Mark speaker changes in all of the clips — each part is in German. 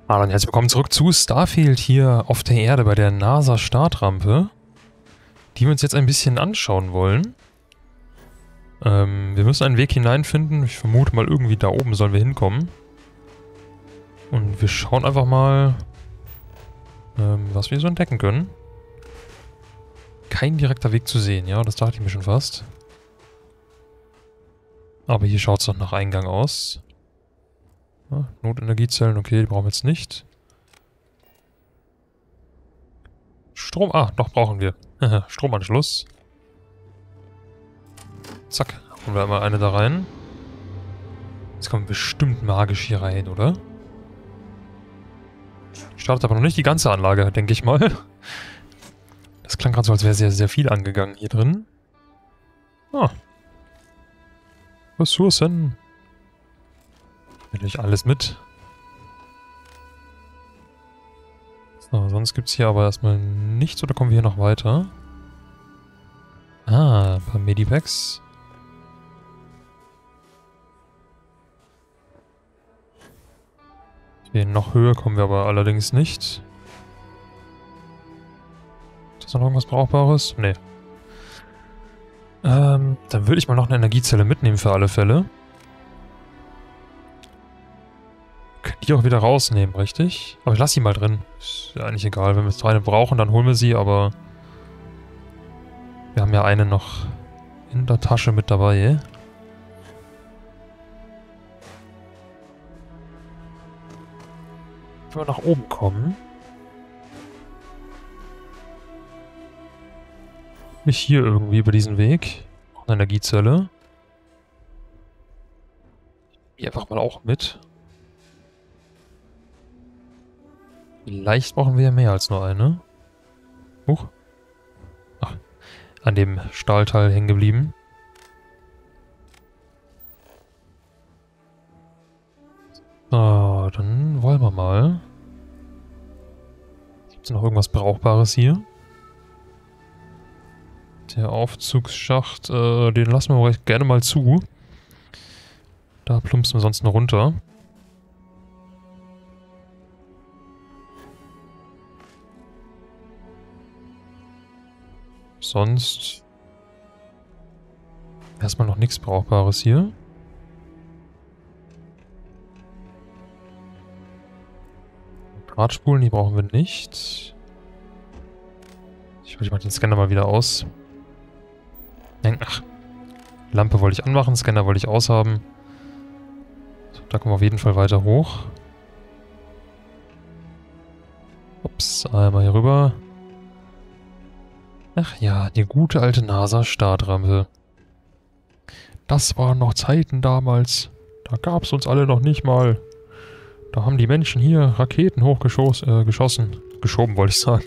Speaker 1: Dann herzlich willkommen zurück zu Starfield hier auf der Erde bei der NASA-Startrampe, die wir uns jetzt ein bisschen anschauen wollen. Wir müssen einen Weg hineinfinden. Ich vermute mal irgendwie da oben sollen wir hinkommen. Und wir schauen einfach mal, was wir so entdecken können. Kein direkter Weg zu sehen, ja, das dachte ich mir schon fast. Aber hier schaut es doch nach Eingang aus. Ja, Notenergiezellen, okay, die brauchen wir jetzt nicht. Strom, doch brauchen wir. Stromanschluss. Zack, holen wir einmal eine da rein. Jetzt kommen wir bestimmt magisch hier rein, oder? Startet aber noch nicht die ganze Anlage, denke ich mal. Das klang gerade so, als wäre sehr, sehr viel angegangen hier drin. Ressourcen. Natürlich alles mit. So, sonst gibt es hier aber erstmal nichts, oder kommen wir hier noch weiter? Ein paar Medipacks. Okay, noch höher kommen wir aber allerdings nicht. Ist das noch irgendwas Brauchbares? Nee. Dann würde ich mal noch eine Energiezelle mitnehmen für alle Fälle. Können die auch wieder rausnehmen, richtig? Aber ich lasse sie mal drin. Ist ja eigentlich egal. Wenn wir jetzt eine brauchen, dann holen wir sie, aber wir haben ja eine noch in der Tasche mit dabei. Wenn wir nach oben kommen. Nicht hier irgendwie über diesen Weg. Noch eine Energiezelle. Die einfach mal auch mit. Vielleicht brauchen wir ja mehr als nur eine. Huch. Ach, an dem Stahlteil hängen geblieben. So, dann wollen wir mal. Gibt es noch irgendwas Brauchbares hier? Der Aufzugsschacht, den lassen wir recht gerne mal zu. Da plumpsen wir sonst nur runter. Sonst erstmal noch nichts Brauchbares hier. Drahtspulen, die brauchen wir nicht. Ich mache den Scanner mal wieder aus. Ach, Lampe wollte ich anmachen, Scanner wollte ich aushaben. So, da kommen wir auf jeden Fall weiter hoch. Ups, einmal hier rüber. Ach ja, die gute alte NASA-Startrampe. Das waren noch Zeiten damals. Da gab es uns alle noch nicht mal. Da haben die Menschen hier Raketen hochgeschossen. Geschoben, wollte ich sagen.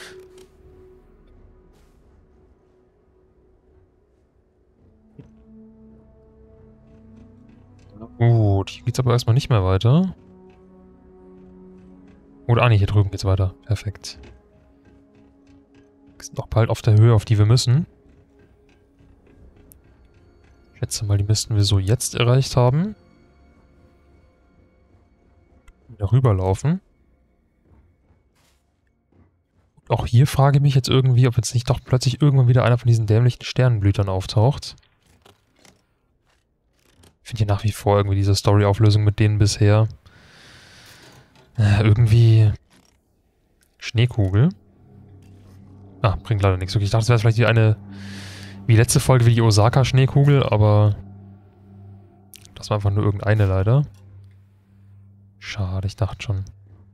Speaker 1: Gut, hier geht's aber erstmal nicht mehr weiter. Oder, nee, hier drüben geht's weiter. Perfekt. Wir sind auch bald auf der Höhe, auf die wir müssen. Ich schätze mal, die müssten wir so jetzt erreicht haben. Wieder rüberlaufen. Und auch hier frage ich mich jetzt irgendwie, ob jetzt nicht doch plötzlich irgendwann wieder einer von diesen dämlichen Sternenblütern auftaucht. Ich finde hier nach wie vor irgendwie diese Story-Auflösung mit denen bisher. Irgendwie Schneekugel. Bringt leider nichts. Okay, ich dachte, es wäre vielleicht wie letzte Folge, wie die Osaka-Schneekugel, aber das war einfach nur irgendeine leider. Schade, ich dachte schon.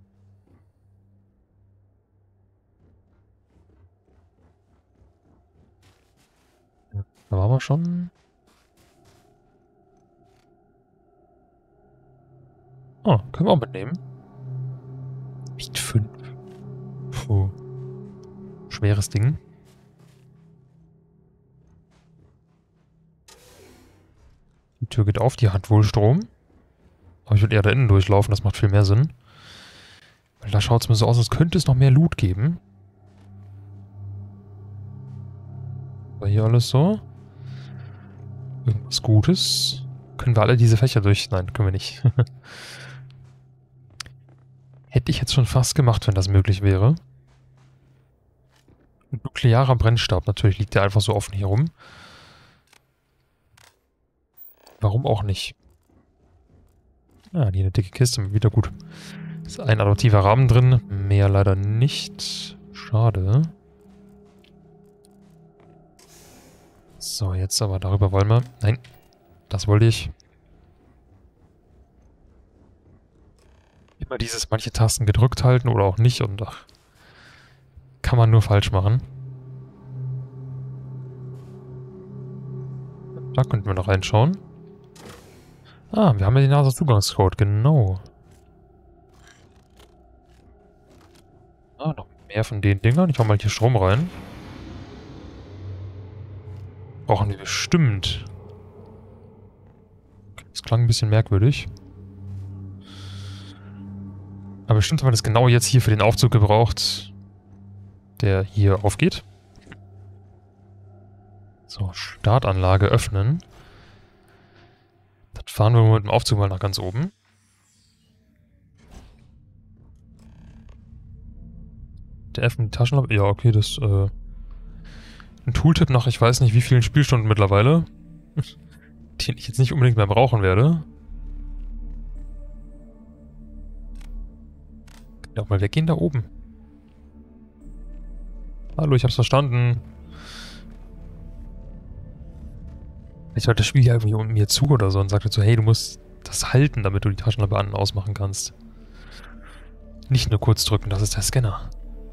Speaker 1: Da waren wir schon. Können wir auch mitnehmen. Nicht 5. Puh. Schweres Ding. Die Tür geht auf, die hat wohl Strom. Aber ich würde eher da innen durchlaufen, das macht viel mehr Sinn. Weil da schaut es mir so aus, als könnte es noch mehr Loot geben. War hier alles so? Irgendwas Gutes? Können wir alle diese Fächer durch... Nein, können wir nicht. Hätte ich jetzt schon fast gemacht, wenn das möglich wäre. Ein nuklearer Brennstab, natürlich liegt der einfach so offen hier rum. Warum auch nicht? Ah, hier eine dicke Kiste, wieder gut. Ist ein adaptiver Rahmen drin, mehr leider nicht. Schade. So, jetzt aber darüber wollen wir... Nein, das wollte ich. Immer dieses manche Tasten gedrückt halten oder auch nicht und ach, kann man nur falsch machen. Da könnten wir noch reinschauen. Ah, wir haben ja den NASA-Zugangscode, genau. Ah, noch mehr von den Dingern. Ich hau mal hier Strom rein. Brauchen wir bestimmt. Das klang ein bisschen merkwürdig. Aber bestimmt haben wir das genau jetzt hier für den Aufzug gebraucht, der hier aufgeht. So, Startanlage öffnen. Dann fahren wir mit dem Aufzug mal nach ganz oben. Der öffnet die Taschenlampe. Ja, okay, das, ein Tooltip nach ich weiß nicht wie vielen Spielstunden mittlerweile. Den ich jetzt nicht unbedingt mehr brauchen werde. Kann doch mal weggehen da oben. Hallo, ich hab's verstanden. Ich hört das Spiel ja irgendwie mir zu oder so und sagt so, hey, du musst das halten, damit du die Taschenlampe an- und ausmachen kannst. Nicht nur kurz drücken, das ist der Scanner.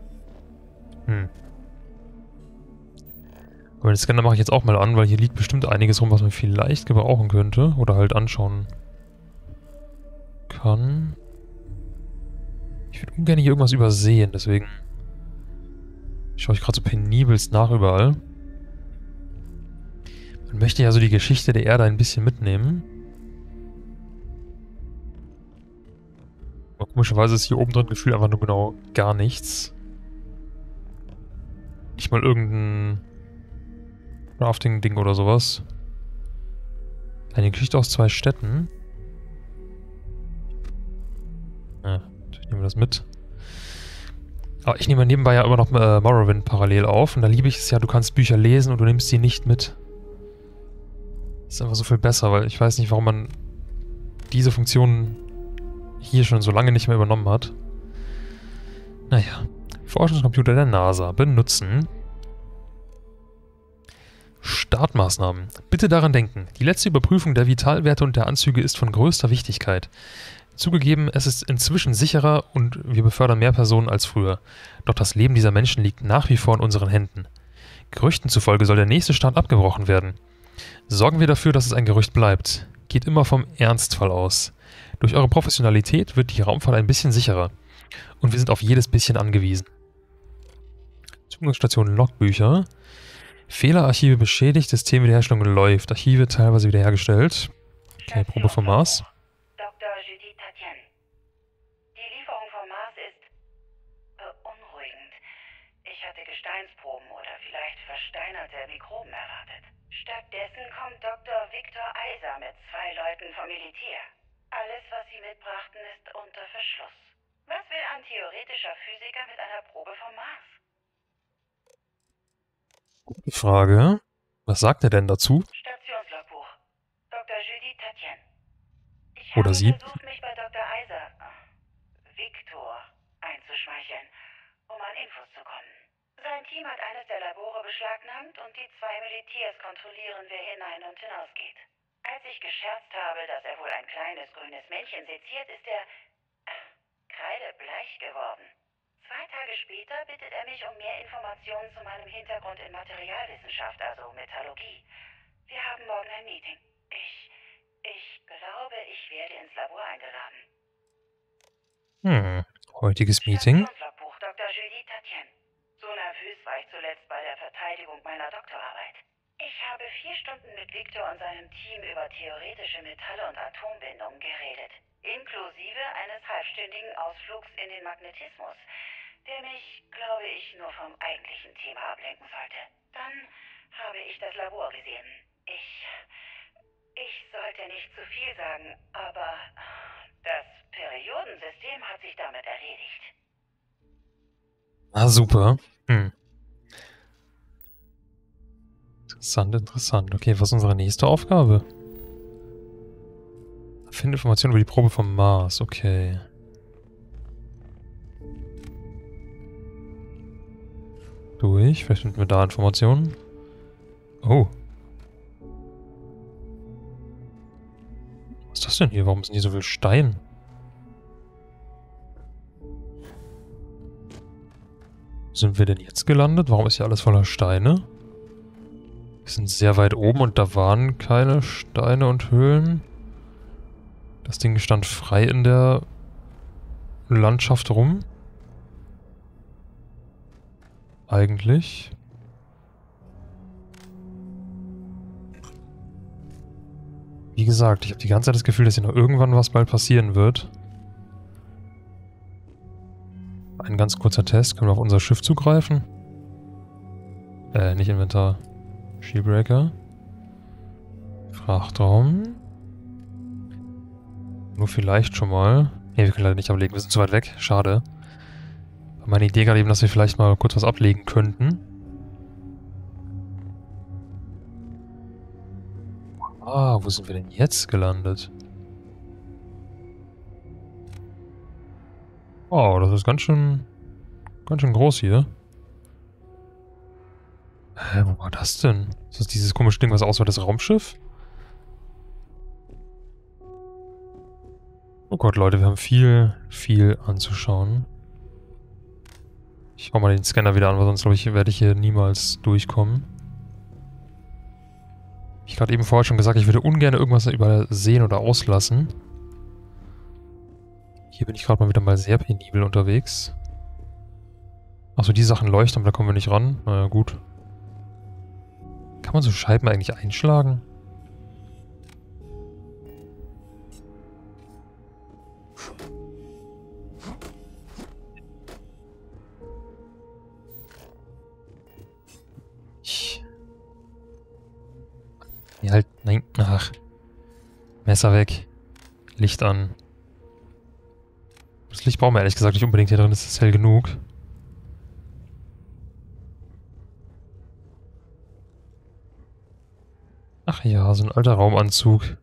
Speaker 1: Aber den Scanner mache ich jetzt auch mal an, weil hier liegt bestimmt einiges rum, was man vielleicht gebrauchen könnte. Oder halt anschauen kann. Ich würde ungern hier irgendwas übersehen, deswegen schaue ich gerade so penibelst nach überall. Man möchte ja so die Geschichte der Erde ein bisschen mitnehmen. Aber komischerweise ist hier oben drin gefühlt einfach nur genau gar nichts. Nicht mal irgendein Crafting-Ding oder sowas. Eine Geschichte aus 2 Städten. Ja, natürlich nehmen wir das mit. Aber ich nehme nebenbei ja immer noch Morrowind parallel auf. Und da liebe ich es ja, du kannst Bücher lesen und du nimmst sie nicht mit. Das ist einfach so viel besser, weil ich weiß nicht, warum man diese Funktion hier schon so lange nicht mehr übernommen hat. Naja. Forschungscomputer der NASA benutzen. Startmaßnahmen. Bitte daran denken, die letzte Überprüfung der Vitalwerte und der Anzüge ist von größter Wichtigkeit. Zugegeben, es ist inzwischen sicherer und wir befördern mehr Personen als früher. Doch das Leben dieser Menschen liegt nach wie vor in unseren Händen. Gerüchten zufolge soll der nächste Start abgebrochen werden. Sorgen wir dafür, dass es ein Gerücht bleibt. Geht immer vom Ernstfall aus. Durch eure Professionalität wird die Raumfahrt ein bisschen sicherer. Und wir sind auf jedes bisschen angewiesen. Zugangsstation Logbücher. Fehlerarchive beschädigt, Systemwiederherstellung läuft. Archive teilweise wiederhergestellt. Okay, Probe vom Mars.
Speaker 2: Dr. Judith Tatjen. Die Lieferung vom Mars ist beunruhigend. Ich hatte Gesteinsproben oder vielleicht versteinerte Mikroben erwartet. Stattdessen kommt Dr. Victor Eiser mit 2 Leuten vom Militär. Alles, was sie mitbrachten, ist unter Verschluss. Was will ein theoretischer Physiker mit einer Probe vom Mars?
Speaker 1: Gute Frage. Was sagt er denn dazu?
Speaker 2: Stationslogbuch. Dr. Judith Tatjen. Ich
Speaker 1: Oder
Speaker 2: habe
Speaker 1: sie?
Speaker 2: versucht, mich bei Dr. Eiser, Victor, einzuschmeicheln, um an Infos zu kommen. Sein Team hat eines der Labore beschlagnahmt und die 2 Militärs kontrollieren, wer hinein und hinausgeht. Als ich gescherzt habe, dass er wohl ein kleines grünes Männchen seziert, ist er kreidebleich geworden. 2 Tage später bittet er mich um mehr Informationen zu meinem Hintergrund in Materialwissenschaft, also Metallurgie. Wir haben morgen ein Meeting. Ich glaube, ich werde ins Labor eingeladen.
Speaker 1: Heutiges Meeting.
Speaker 2: Stationslogbuch Dr. Judith Tatjen. So nervös war ich zuletzt bei der Verteidigung meiner Doktorarbeit. Ich habe 4 Stunden mit Victor und seinem Team über theoretische Metalle und Atombindungen geredet. Inklusive eines halbstündigen Ausflugs in den Magnetismus, der mich, glaube ich, nur vom eigentlichen Thema ablenken sollte. Dann habe ich das Labor gesehen. Ich sollte nicht zu viel sagen, aber das Periodensystem hat sich damit erledigt.
Speaker 1: Ah, super. Interessant, interessant. Okay, was ist unsere nächste Aufgabe? Finde Informationen über die Probe vom Mars. Okay. Durch. Vielleicht finden wir da Informationen. Oh. Was ist das denn hier? Warum ist denn hier so viel Stein? Wo sind wir denn jetzt gelandet? Warum ist hier alles voller Steine? Wir sind sehr weit oben und da waren keine Steine und Höhlen. Das Ding stand frei in der Landschaft rum. Eigentlich. Wie gesagt, ich habe die ganze Zeit das Gefühl, dass hier noch irgendwann was bald passieren wird. Ein ganz kurzer Test. Können wir auf unser Schiff zugreifen? Nicht Inventar. Shieldbreaker. Frachtraum. Nur vielleicht schon mal. Ne, wir können leider nicht ablegen. Wir sind zu weit weg. Schade. Meine Idee gerade eben, dass wir vielleicht mal kurz was ablegen könnten. Ah, wo sind wir denn jetzt gelandet? Oh, das ist ganz schön groß hier. Wo war das denn? Ist das dieses komische Ding, was aussieht wie das Raumschiff? Oh Gott, Leute, wir haben viel anzuschauen. Ich hau mal den Scanner wieder an, weil sonst, glaube ich, werde ich hier niemals durchkommen. Ich gerade eben vorher schon gesagt, ich würde ungern irgendwas übersehen oder auslassen. Hier bin ich gerade mal wieder mal sehr penibel unterwegs. Achso, die Sachen leuchten, aber da kommen wir nicht ran. Naja, gut. Kann man so Scheiben eigentlich einschlagen? Nee, halt, nein, ach. Messer weg. Licht an. Das Licht brauchen wir ehrlich gesagt nicht unbedingt. Hier drin ist es hell genug. Ach ja, so ein alter Raumanzug.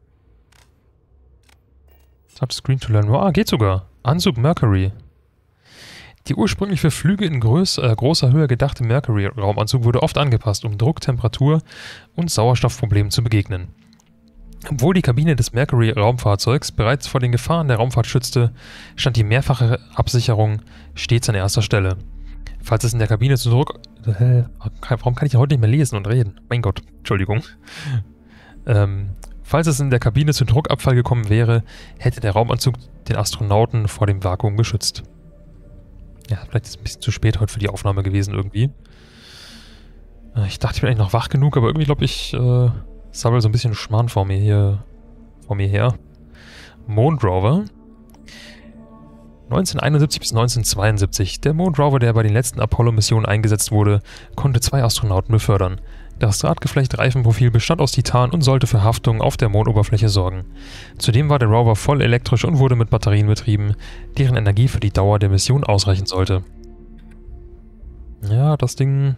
Speaker 1: Touchscreen to learn more. Ah, geht sogar. Anzug Mercury. Die ursprünglich für Flüge in großer Höhe gedachte Mercury-Raumanzug wurde oft angepasst, um Druck, Temperatur und Sauerstoffproblemen zu begegnen. Obwohl die Kabine des Mercury-Raumfahrzeugs bereits vor den Gefahren der Raumfahrt schützte, stand die mehrfache Absicherung stets an erster Stelle. Falls es in der Kabine zu Druck... warum kann ich heute nicht mehr lesen und reden? Mein Gott, Entschuldigung. Falls es in der Kabine zu Druckabfall gekommen wäre, hätte der Raumanzug den Astronauten vor dem Vakuum geschützt. Ja, vielleicht ist es ein bisschen zu spät heute für die Aufnahme gewesen irgendwie. Ich dachte, ich bin eigentlich noch wach genug, aber irgendwie glaube ich, sabbel so ein bisschen Schmarrn vor mir her. Mondrover. 1971 bis 1972. Der Mondrover, der bei den letzten Apollo-Missionen eingesetzt wurde, konnte 2 Astronauten befördern. Das Drahtgeflecht-Reifenprofil bestand aus Titan und sollte für Haftung auf der Mondoberfläche sorgen. Zudem war der Rover voll elektrisch und wurde mit Batterien betrieben, deren Energie für die Dauer der Mission ausreichen sollte. Ja, das Ding...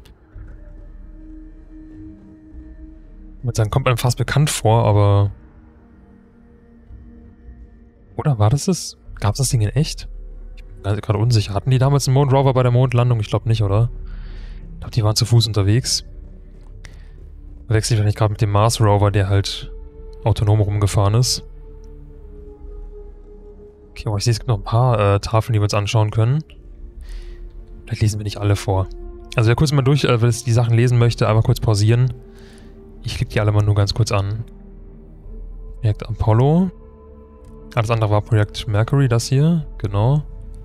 Speaker 1: Ich würde sagen, kommt einem fast bekannt vor, aber... Oder war das es? Gab es das Ding in echt? Ich bin gerade unsicher. Hatten die damals einen Mondrover bei der Mondlandung? Ich glaube nicht, oder? Ich glaube, die waren zu Fuß unterwegs. Wechsle ich vielleicht gerade mit dem Mars Rover, der halt autonom rumgefahren ist. Okay, aber ich sehe, es gibt noch ein paar Tafeln, die wir uns anschauen können. Vielleicht lesen wir nicht alle vor. Also wer kurz mal durch, wer die Sachen lesen möchte, einmal kurz pausieren. Ich klicke die alle mal nur ganz kurz an. Projekt Apollo. Alles andere war Projekt Mercury, das hier. Genau.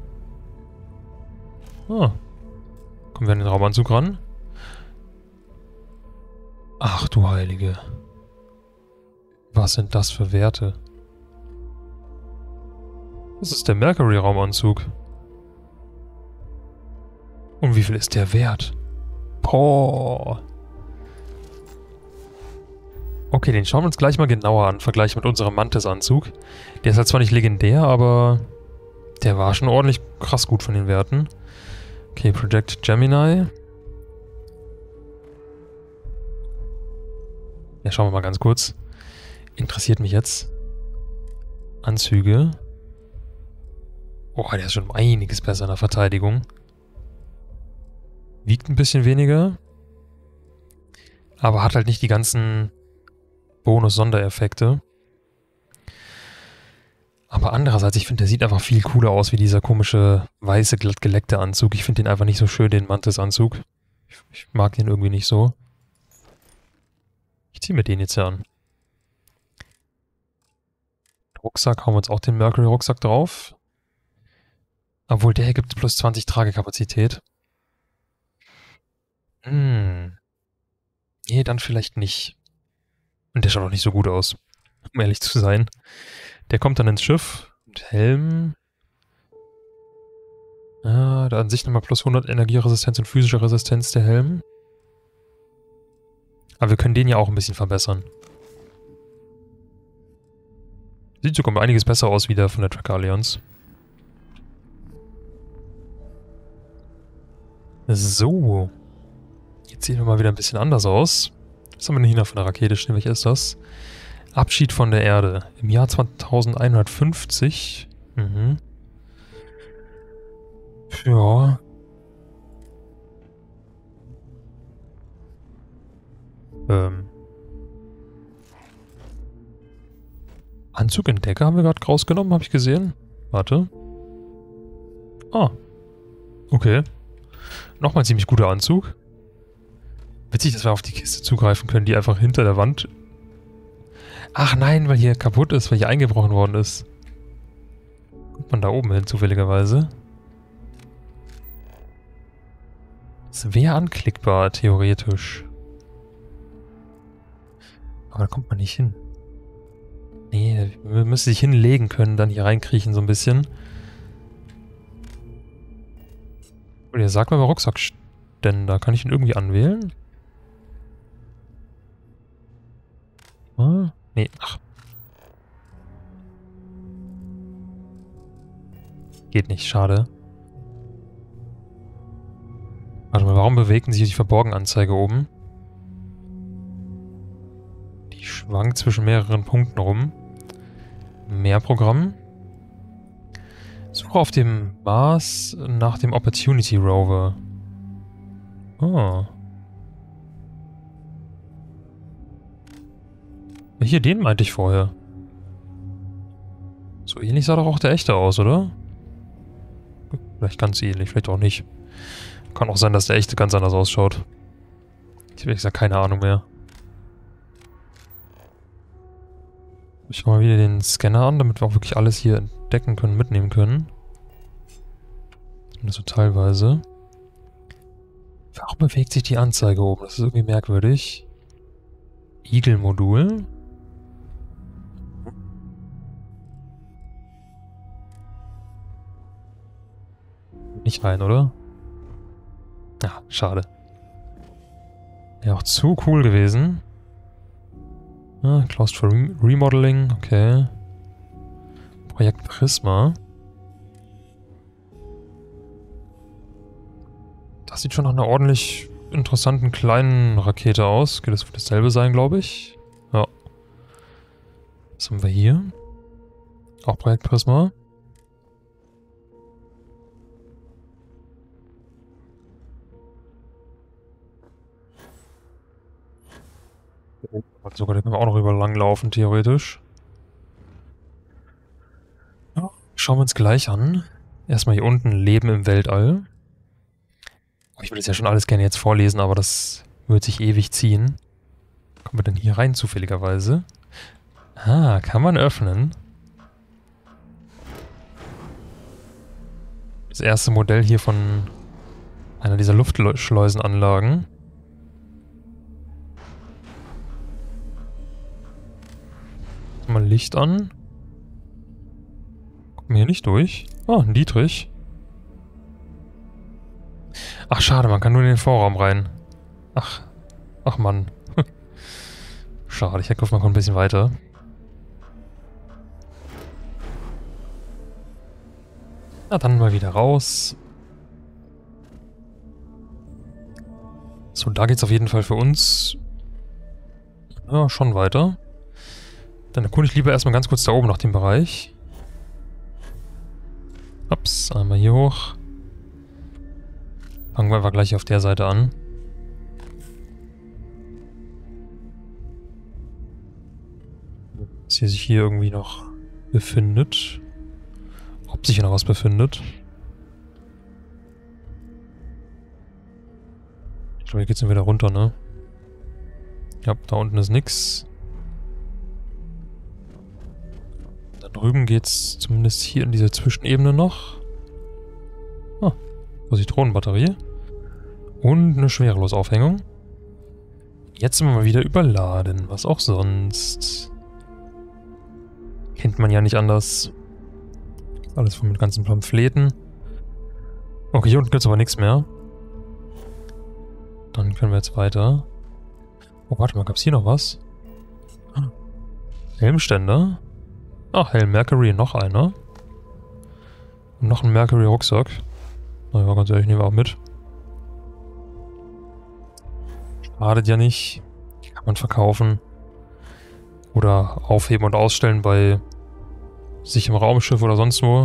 Speaker 1: Ah. Kommen wir an den Raumanzug ran. Ach du Heilige. Was sind das für Werte? Das ist der Mercury-Raumanzug. Und wie viel ist der wert? Boah. Okay, den schauen wir uns gleich mal genauer an, im Vergleich mit unserem Mantis-Anzug. Der ist halt zwar nicht legendär, aber der war schon ordentlich krass gut von den Werten. Okay, Project Gemini. Ja, schauen wir mal ganz kurz. Interessiert mich jetzt. Anzüge. Oh, der ist schon um einiges besser in der Verteidigung. Wiegt ein bisschen weniger. Aber hat halt nicht die ganzen Bonus-Sondereffekte. Aber andererseits, ich finde, der sieht einfach viel cooler aus wie dieser komische, weiße, glatt geleckte Anzug. Ich finde den einfach nicht so schön, den Mantis-Anzug. Ich mag den irgendwie nicht so. Ich ziehe mir den jetzt hier an. Rucksack, hauen wir uns auch den Mercury-Rucksack drauf. Obwohl, der hier gibt plus 20 Tragekapazität. Nee, dann vielleicht nicht. Und der schaut auch nicht so gut aus, um ehrlich zu sein. Der kommt dann ins Schiff. Mit Helm. Ah, da an sich nochmal plus 100 Energieresistenz und physische Resistenz der Helm. Aber wir können den ja auch ein bisschen verbessern. Sieht sogar um einiges besser aus wie der von der Tracker Allianz. So. Jetzt sehen wir mal wieder ein bisschen anders aus. Was haben wir denn hier noch von der Rakete stehen? Welche ist das? Abschied von der Erde. Im Jahr 2150. Ja. Anzugentdecker haben wir gerade rausgenommen, habe ich gesehen. Warte. Ah. Okay. Nochmal ein ziemlich guter Anzug. Witzig, dass wir auf die Kiste zugreifen können, die einfach hinter der Wand... Ach nein, weil hier kaputt ist, weil hier eingebrochen worden ist. Kommt man da oben hin, zufälligerweise. Es wäre anklickbar, theoretisch. Aber da kommt man nicht hin. Nee, wir müssen sich hinlegen können, dann hier reinkriechen so ein bisschen. Und ihr sagt mal bei Rucksackständer, kann ich ihn irgendwie anwählen? Nee, ach. Geht nicht, schade. Warte mal, warum bewegten sich die Verborgenanzeige oben? Die schwankt zwischen mehreren Punkten rum. Mehr Programm. Suche auf dem Mars nach dem Opportunity Rover. Oh. Hier, den meinte ich vorher. So ähnlich sah doch auch der echte aus, oder? Vielleicht ganz ähnlich, vielleicht auch nicht. Kann auch sein, dass der echte ganz anders ausschaut. Ich habe gesagt, keine Ahnung mehr. Ich schaue mal wieder den Scanner an, damit wir auch wirklich alles hier entdecken können, mitnehmen können. Zumindest so teilweise. Warum bewegt sich die Anzeige oben? Das ist irgendwie merkwürdig. Eagle-Modul. Nicht rein, oder? Ja, schade. Wäre auch zu cool gewesen. Ah, Closed for Remodeling, okay. Projekt Prisma. Das sieht schon nach einer ordentlich interessanten kleinen Rakete aus. Geht das dasselbe sein, glaube ich? Ja. Was haben wir hier? Auch Projekt Prisma. Sogar, den können wir auch noch über lang laufen, theoretisch. Ja, schauen wir uns gleich an. Erstmal hier unten Leben im Weltall. Ich will das ja schon alles gerne jetzt vorlesen, aber das wird sich ewig ziehen. Kommen wir denn hier rein, zufälligerweise? Ah, kann man öffnen. Das erste Modell hier von einer dieser Luftschleusenanlagen. Mal Licht an. Gucken wir hier nicht durch. Ah, ein Dietrich. Ach, schade, man kann nur in den Vorraum rein. Ach Mann. Schade, ich hätte gehofft, man kommt ein bisschen weiter. Na dann mal wieder raus. So, da geht's auf jeden Fall für uns ja, schon weiter. Dann erkunde ich lieber erstmal ganz kurz da oben nach dem Bereich. Ups, einmal hier hoch. Fangen wir einfach gleich auf der Seite an. Was hier sich hier irgendwie noch befindet. Ob sich hier noch was befindet. Ich glaube, hier geht's dann wieder runter, ne? Ja, da unten ist nix. Da drüben geht's zumindest hier in dieser Zwischenebene noch. Ah, Positronenbatterie. Und eine Schwerelosaufhängung. Jetzt sind wir mal wieder überladen. Was auch sonst. Kennt man ja nicht anders. Alles von den ganzen Pamphleten. Okay, hier unten gibt's aber nichts mehr. Dann können wir jetzt weiter. Oh, warte mal, gab's hier noch was? Ah. Helmständer. Ach, Helm Mercury, noch einer. Und noch ein Mercury Rucksack. Naja, ganz ehrlich, nehmen wir auch mit. Schadet ja nicht. Kann man verkaufen. Oder aufheben und ausstellen bei sich im Raumschiff oder sonst wo.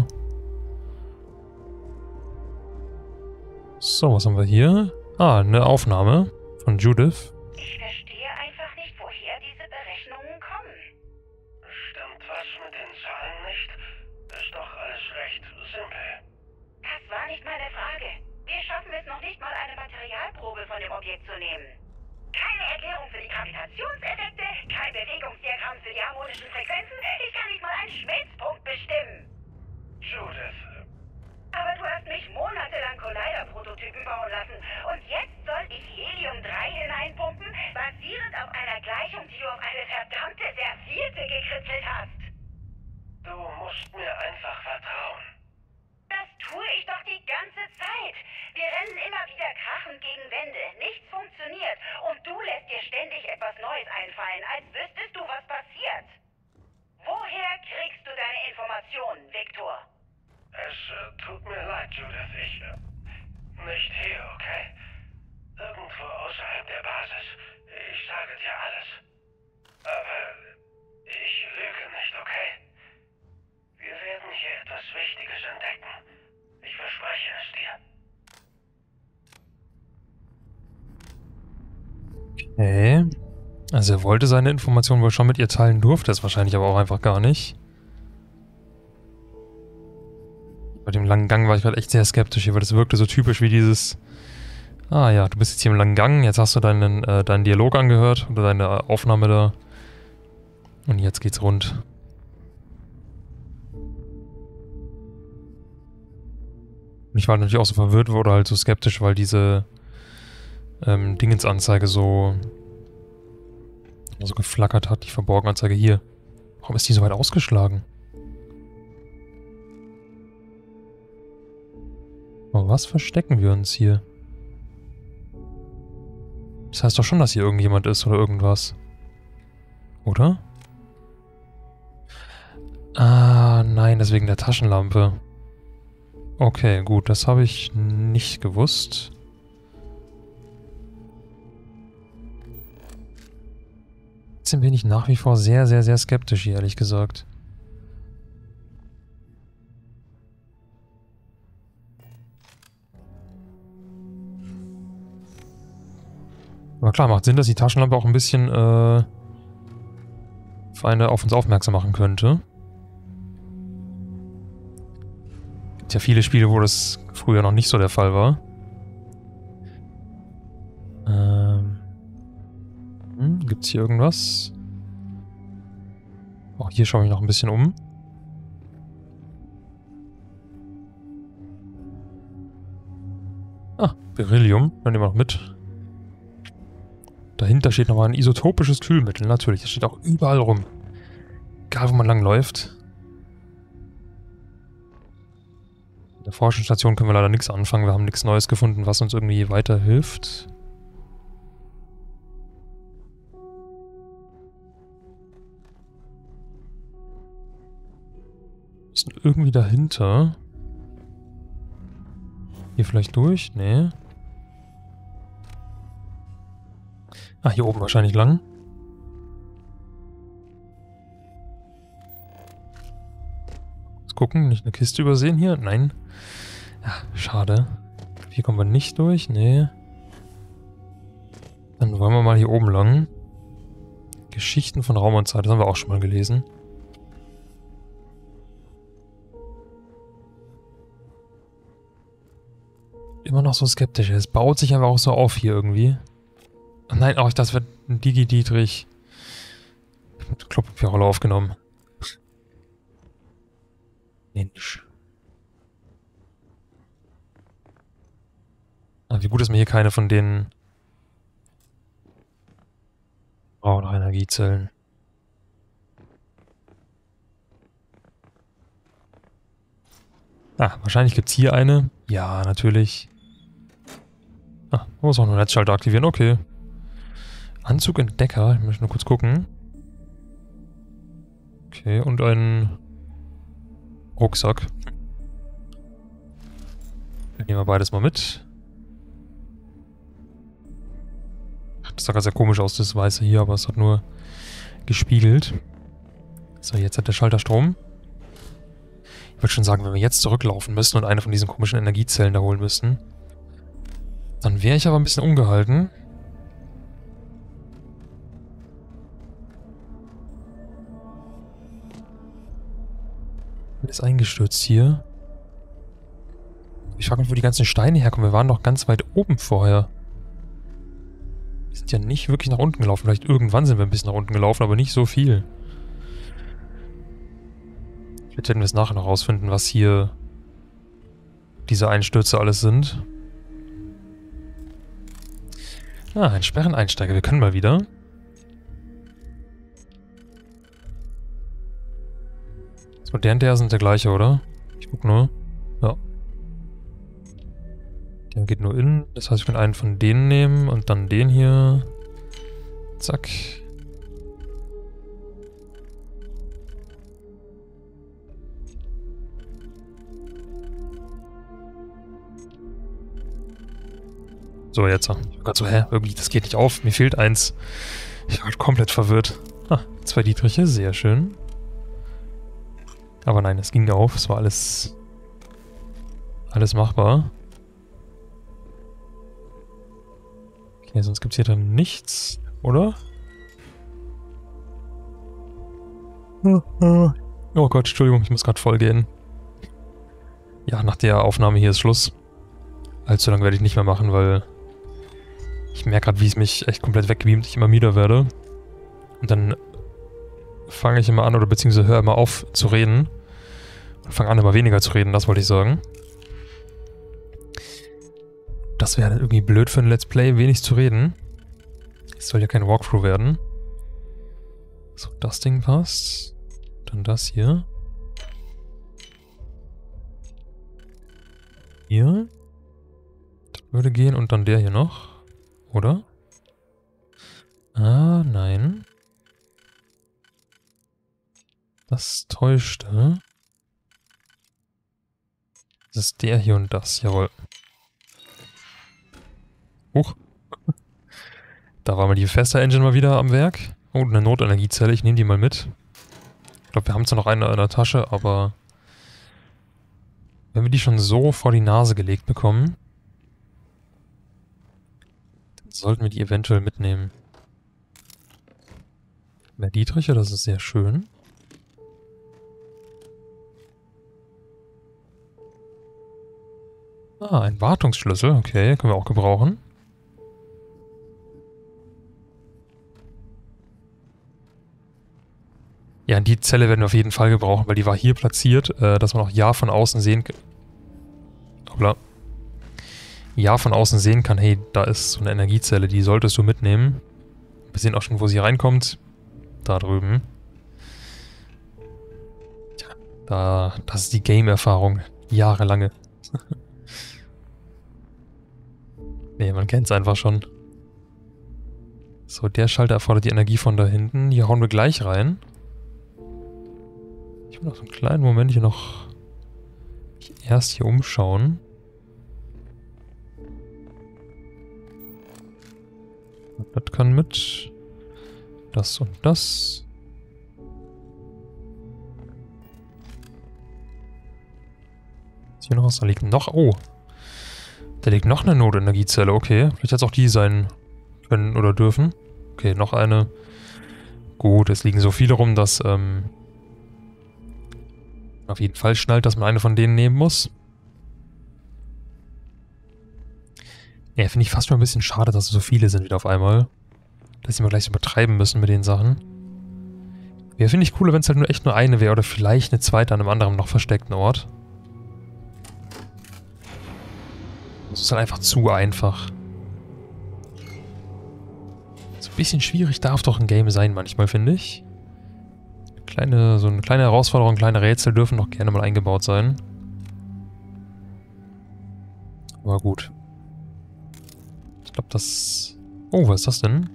Speaker 1: So, was haben wir hier? Ah, eine Aufnahme von Judith.
Speaker 2: Ich verstehe einfach nicht, woher diese Berechnungen kommen.
Speaker 3: Stimmt was mit den Zahlen nicht? Ist doch alles recht simpel.
Speaker 2: Das war nicht meine Frage. Wir schaffen es noch nicht mal, eine Materialprobe von dem Objekt zu nehmen. Keine Erklärung für die Gravitationseffekte, kein Bewegungsdiagramm für die harmonischen Frequenzen. Ich kann nicht mal einen Schmelzpunkt bestimmen.
Speaker 3: Judith,
Speaker 2: Aber du hast mich monatelang Collider-Prototypen bauen lassen. Und jetzt soll ich Helium-3 hineinpumpen, basierend auf einer Gleichung, die du auf eine verdammte Serviette gekritzelt hast.
Speaker 3: du musst mir einfach vertrauen.
Speaker 2: Das tue ich doch die ganze Zeit. Wir rennen immer wieder krachend gegen Wände. Nichts funktioniert. Und du lässt dir ständig etwas Neues einfallen, als wüsstest du, was passiert. Woher kriegst du deine Informationen, Viktor?
Speaker 3: Es tut mir leid, Judith. Nicht hier, okay? Irgendwo außerhalb der Basis. Ich sage dir alles. Aber ich lüge nicht, okay? Wir werden hier etwas Wichtiges entdecken. Ich verspreche es dir.
Speaker 1: Okay. Also er wollte seine Informationen wohl schon mit ihr teilen, durfte es wahrscheinlich aber auch einfach gar nicht. Bei dem langen Gang war ich gerade echt sehr skeptisch hier, weil das wirkte so typisch wie dieses... Ah ja, du bist jetzt hier im langen Gang, jetzt hast du deinen Dialog angehört oder deine Aufnahme da. Und jetzt geht's rund. Und ich war natürlich auch so verwirrt oder halt so skeptisch, weil diese Dingensanzeige so geflackert hat, die Verborgenanzeige hier. Warum ist die so weit ausgeschlagen? Aber was verstecken wir uns hier? Das heißt doch schon, dass hier irgendjemand ist oder irgendwas. Oder? Ah, nein, deswegen der Taschenlampe. Okay, gut, das habe ich nicht gewusst. Trotzdem bin ich nach wie vor sehr, sehr, sehr skeptisch hier, ehrlich gesagt. Aber klar, macht Sinn, dass die Taschenlampe auch ein bisschen Feinde auf uns aufmerksam machen könnte. Gibt ja viele Spiele, wo das früher noch nicht so der Fall war. Gibt's hier irgendwas? Auch hier schaue ich noch ein bisschen um. Ah, Beryllium. Dann nehmen wir noch mit. Dahinter steht nochmal ein isotopisches Kühlmittel. Natürlich, das steht auch überall rum. Egal, wo man lang läuft. Mit der Forschungsstation können wir leider nichts anfangen. Wir haben nichts Neues gefunden, was uns irgendwie weiterhilft. Ist irgendwie dahinter. Hier vielleicht durch? Nee. Ah, hier oben wahrscheinlich lang. Let's gucken, nicht eine Kiste übersehen hier? Nein. Ja, schade. Hier kommen wir nicht durch, nee. Dann wollen wir mal hier oben lang. Geschichten von Raum und Zeit, das haben wir auch schon mal gelesen. Immer noch so skeptisch. Es baut sich einfach auch so auf hier irgendwie. Oh nein, oh, das wird ein Digi-Dietrich. Ich habe mit Klopapierrolle aufgenommen. Mensch. Ah, wie gut, dass mir hier keine von den brauchen Energiezellen. Ah, wahrscheinlich gibt es hier eine. Ja, natürlich. Ah, muss auch noch einen Netzschalter aktivieren. Okay. Anzug Entdecker. Ich möchte nur kurz gucken. Okay, und ein Rucksack. Dann nehmen wir beides mal mit. Das sah ganz sehr komisch aus, das Weiße hier, aber es hat nur gespiegelt. So, jetzt hat der Schalter Strom. Ich würde schon sagen, wenn wir jetzt zurücklaufen müssen und eine von diesen komischen Energiezellen da holen müssten, dann wäre ich aber ein bisschen ungehalten. Alles eingestürzt hier. Ich frage mich, wo die ganzen Steine herkommen. Wir waren doch ganz weit oben vorher. Wir sind ja nicht wirklich nach unten gelaufen. Vielleicht irgendwann sind wir ein bisschen nach unten gelaufen, aber nicht so viel. Vielleicht werden wir es nachher noch rausfinden, was hier diese Einstürze alles sind. Ah, ein Sperreneinsteiger. Wir können mal wieder. So, der und der sind der gleiche, oder? Ich guck nur. Ja. Der geht nur in. Das heißt, ich kann einen von denen nehmen und dann den hier. Zack. So, jetzt. Ich war gerade so, irgendwie, das geht nicht auf. Mir fehlt eins. Ich war komplett verwirrt. Ah, 2 Dietriche, sehr schön. Aber nein, es ging auf. Es war alles machbar. Okay, sonst gibt es hier dann nichts, oder? Oh Gott, Entschuldigung, ich muss gerade voll gehen. Ja, nach der Aufnahme hier ist Schluss. Allzu lange werde ich nicht mehr machen, weil ich merke gerade, wie es mich echt komplett wegbeamt, ich immer müder werde. Und dann fange ich immer an, oder beziehungsweise höre immer auf zu reden. Und fange an, immer weniger zu reden, das wollte ich sagen. Das wäre dann irgendwie blöd für ein Let's Play, wenig zu reden. Es soll ja kein Walkthrough werden. So, das Ding passt. Dann das hier. Hier. Das würde gehen und dann der hier noch. Oder? Ah, nein. Das täuschte. Das ist der hier und das, jawohl. Huch. Da war mal die Fester Engine mal wieder am Werk. Oh, eine Notenergiezelle, ich nehme die mal mit. Ich glaube, wir haben zwar noch eine in der Tasche, aber wenn wir die schon so vor die Nase gelegt bekommen, dann sollten wir die eventuell mitnehmen. Mehr Dietriche, das ist sehr schön. Ah, ein Wartungsschlüssel, okay, können wir auch gebrauchen. Ja, die Zelle werden wir auf jeden Fall gebrauchen, weil die war hier platziert, dass man auch ja von außen sehen kann. Hoppla. Ja von außen sehen kann, hey, da ist so eine Energiezelle, die solltest du mitnehmen. Wir sehen auch schon, wo sie reinkommt. Da drüben. Tja, das ist die Game-Erfahrung. Jahrelange. Nee, man kennt es einfach schon. So, der Schalter erfordert die Energie von da hinten. Hier hauen wir gleich rein. Ich Ich will noch so einen kleinen Moment hier noch erst hier umschauen. Das kann mit. Das und das. Ist hier noch was? Da liegt noch. Oh. Da liegt noch eine Notenergiezelle. Okay. Vielleicht hätte es auch die sein können oder dürfen. Okay, noch eine. Gut, es liegen so viele rum, dass auf jeden Fall schnallt, dass man eine von denen nehmen muss. Ja, finde ich fast schon ein bisschen schade, dass es so viele sind wieder auf einmal. Dass sie mal gleich so übertreiben müssen mit den Sachen. Ja, finde ich cooler, wenn es halt nur echt nur eine wäre oder vielleicht eine zweite an einem anderen noch versteckten Ort. Das ist halt einfach zu einfach. So ein bisschen schwierig darf doch ein Game sein manchmal, finde ich. So eine kleine Herausforderung, kleine Rätsel dürfen doch gerne mal eingebaut sein. Aber gut. Ich glaube, das... Oh, was ist das denn?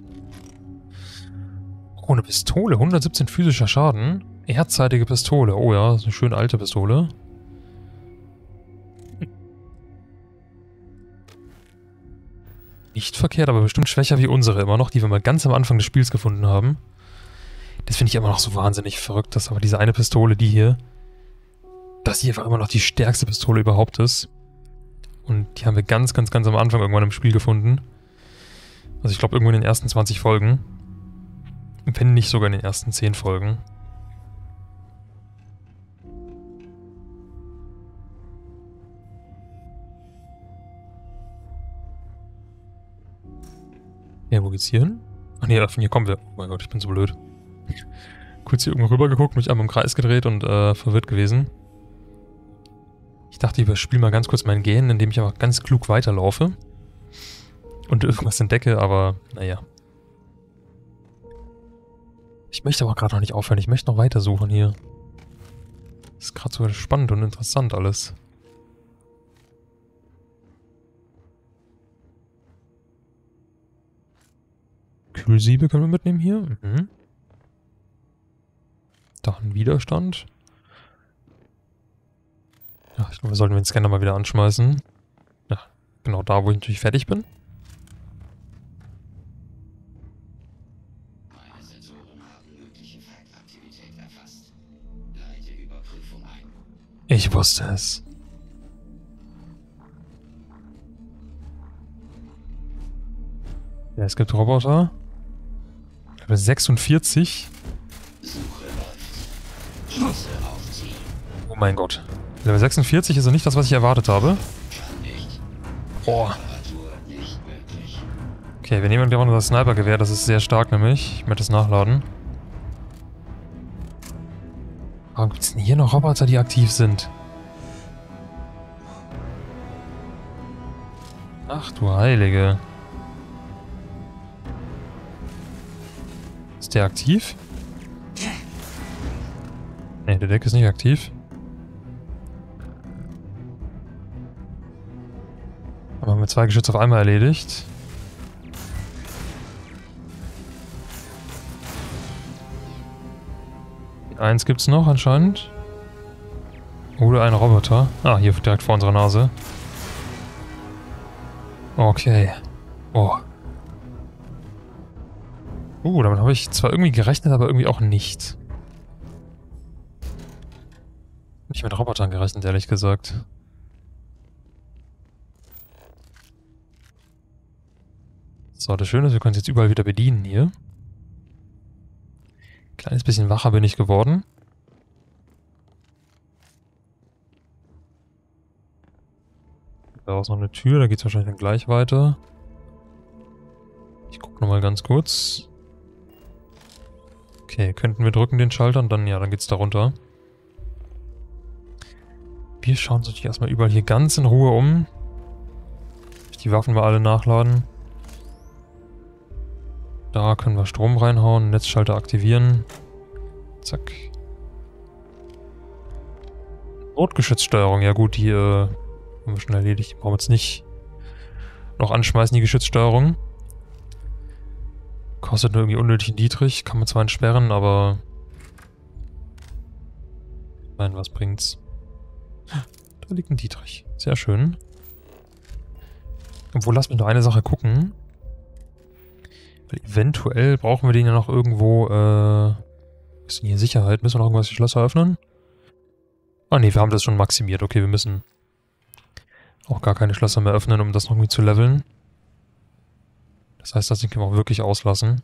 Speaker 1: Oh, eine Pistole. 117 physischer Schaden. Erdzeitige Pistole. Oh ja, das ist eine schöne alte Pistole. Nicht verkehrt, aber bestimmt schwächer wie unsere immer noch, die wir mal ganz am Anfang des Spiels gefunden haben. Das finde ich immer noch so wahnsinnig verrückt, dass aber diese eine Pistole, dass hier einfach immer noch die stärkste Pistole überhaupt ist. Und die haben wir ganz, ganz, ganz am Anfang irgendwann im Spiel gefunden. Also ich glaube irgendwo in den ersten 20 Folgen. Wenn nicht sogar in den ersten 10 Folgen. Ja, wo geht's hier hin? Ach nee, von hier kommen wir. Oh mein Gott, ich bin so blöd. Kurz hier irgendwo rüber geguckt, mich einmal im Kreis gedreht und verwirrt gewesen. Ich dachte, ich überspiele mal ganz kurz mein Gehen, indem ich einfach ganz klug weiterlaufe. Und irgendwas entdecke, aber naja. Ich möchte aber gerade noch nicht aufhören. Ich möchte noch weitersuchen hier. Das ist gerade so spannend und interessant alles. Kühlsiebe können wir mitnehmen hier. Mhm. Da ein Widerstand. Ja, ich glaube, wir sollten den Scanner mal wieder anschmeißen. Ja, genau da, wo ich natürlich fertig bin.
Speaker 4: Meine Sensoren haben mögliche Feindaktivität erfasst. Leite Überprüfung ein.
Speaker 1: Ich wusste es. Ja, es gibt Roboter. Ich glaube 46.
Speaker 4: Suche läuft. Schüsse auf Ziel.
Speaker 1: Oh mein Gott. Level 46 ist ja nicht das, was ich erwartet habe.
Speaker 4: Kann nicht.
Speaker 1: Boah.
Speaker 4: Reparatur nicht möglich.
Speaker 1: Okay, wir nehmen gleich mal das Snipergewehr. Das ist sehr stark nämlich. Ich möchte es nachladen. Warum gibt es denn hier noch Roboter, die aktiv sind? Ach du Heilige. Ist der aktiv? Ne, der Deck ist nicht aktiv. Aber haben wir 2 Geschütze auf einmal erledigt. Eins gibt's noch anscheinend. Oder ein Roboter. Ah, hier direkt vor unserer Nase. Okay. Oh. Damit habe ich zwar irgendwie gerechnet, aber irgendwie auch nicht. Nicht mit Robotern gerechnet, ehrlich gesagt. So, das Schöne ist, wir können es jetzt überall wieder bedienen hier. Kleines bisschen wacher bin ich geworden. Da ist noch eine Tür, da geht es wahrscheinlich dann gleich weiter. Ich gucke nochmal ganz kurz. Okay, könnten wir drücken den Schalter und dann, ja, dann geht's da runter. Wir schauen uns natürlich erstmal überall hier ganz in Ruhe um. Die Waffen mal alle nachladen. Da können wir Strom reinhauen, Netzschalter aktivieren. Zack. Notgeschützsteuerung, ja gut, die haben wir schon erledigt. Die brauchen wir jetzt nicht noch anschmeißen, die Geschützsteuerung. Kostet nur irgendwie unnötig niedrig, kann man zwar entsperren, aber Nein, was bringt's? Da liegt ein Dietrich. Sehr schön. Obwohl, lass mich noch eine Sache gucken. Weil eventuell brauchen wir den ja noch irgendwo, ist denn hier Sicherheit? Müssen wir noch irgendwas die Schlösser öffnen? Ah ne, wir haben das schon maximiert. Okay, wir müssen auch gar keine Schlösser mehr öffnen, um das noch irgendwie zu leveln. Das heißt, das Ding können wir auch wirklich auslassen.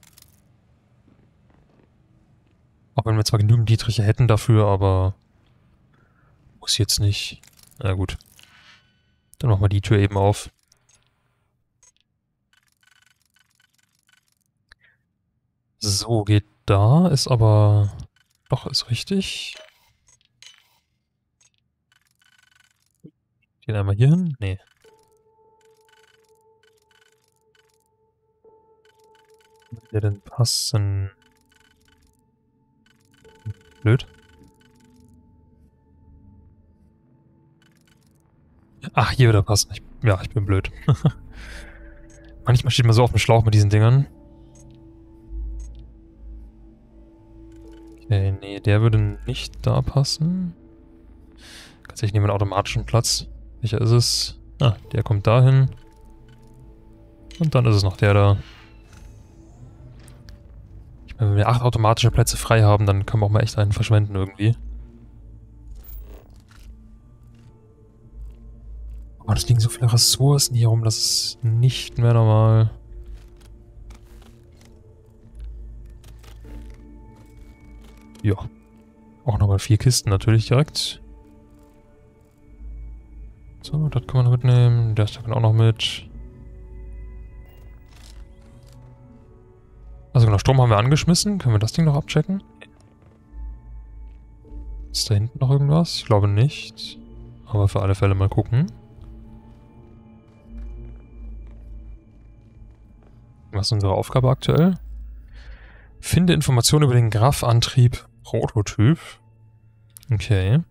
Speaker 1: Auch wenn wir zwar genügend Dietriche hätten dafür, aber muss jetzt nicht. Na gut. Dann machen wir die Tür eben auf. So, geht da, ist aber... Doch, ist richtig. Gehen einmal hier hin? Nee. Wie der denn passen? Blöd. Ach, hier würde er passen. Ja, ich bin blöd. Manchmal steht man so auf dem Schlauch mit diesen Dingern. Okay, nee, der würde nicht da passen. Tatsächlich nehmen wir einen automatischen Platz. Welcher ist es? Ah, der kommt dahin. Und dann ist es noch der da. Ich meine, wenn wir 8 automatische Plätze frei haben, dann können wir auch mal echt einen verschwenden irgendwie. Aber es liegen so viele Ressourcen hier rum, das ist nicht mehr normal. Ja. Auch nochmal 4 Kisten natürlich direkt. So, das kann man noch mitnehmen. Das kann auch noch mit. Also genau, Strom haben wir angeschmissen. Können wir das Ding noch abchecken? Ist da hinten noch irgendwas? Ich glaube nicht. Aber für alle Fälle mal gucken. Was ist unsere Aufgabe aktuell? Finde Informationen über den Graph-Antrieb Prototyp. Okay.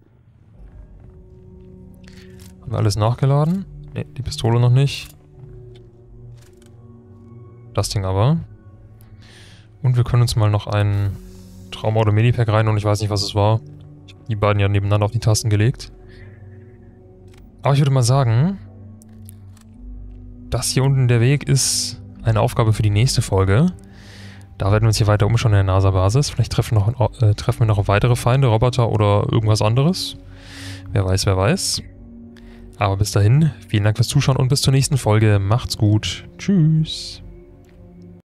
Speaker 1: Haben wir alles nachgeladen? Ne, die Pistole noch nicht. Das Ding aber. Und wir können uns mal noch ein Trauma oder Medipack rein und ich weiß nicht, was es war. Ich habe die beiden ja nebeneinander auf die Tasten gelegt. Aber ich würde mal sagen, das hier unten der Weg ist eine Aufgabe für die nächste Folge. Da werden wir uns hier weiter umschauen in der NASA-Basis. Vielleicht treffen wir noch auf weitere Feinde, Roboter oder irgendwas anderes. Wer weiß, wer weiß. Aber bis dahin, vielen Dank fürs Zuschauen und bis zur nächsten Folge. Macht's gut. Tschüss.